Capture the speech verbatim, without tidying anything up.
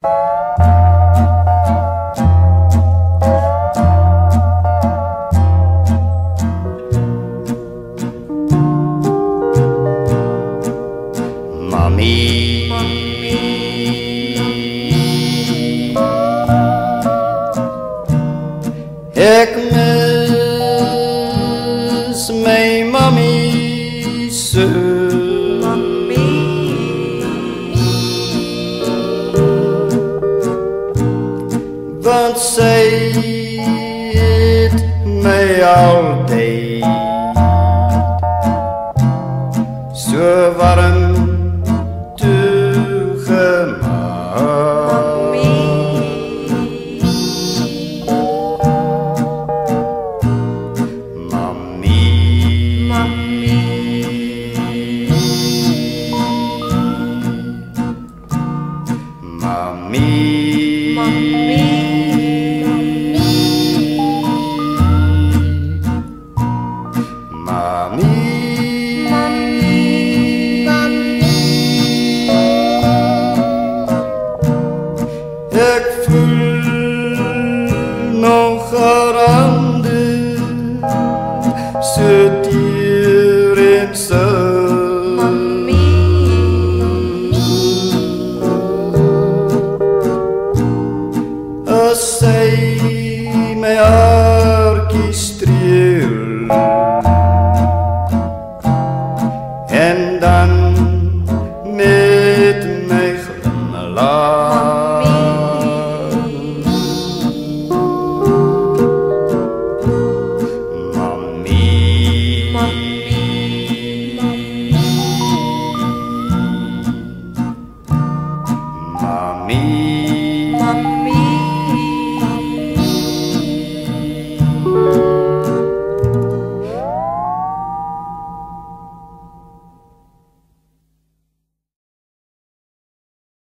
Mommy, ik mis mijn mommy zo. Want zij het mij altijd zo warm Mommy, mommy, mommy, mommy, ik voel nog haar handen zo dier in zo. Als zij mij haartjes streel en dan met mij glimlacht, Mommy, Mommy,